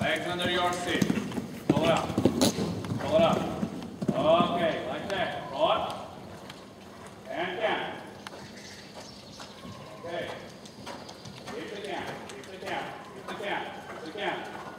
Legs under your seat. Pull it up. Pull it up. Okay, like that. Broad. And down. Okay. Keep it down. Keep it down. Keep it down. Keep it down.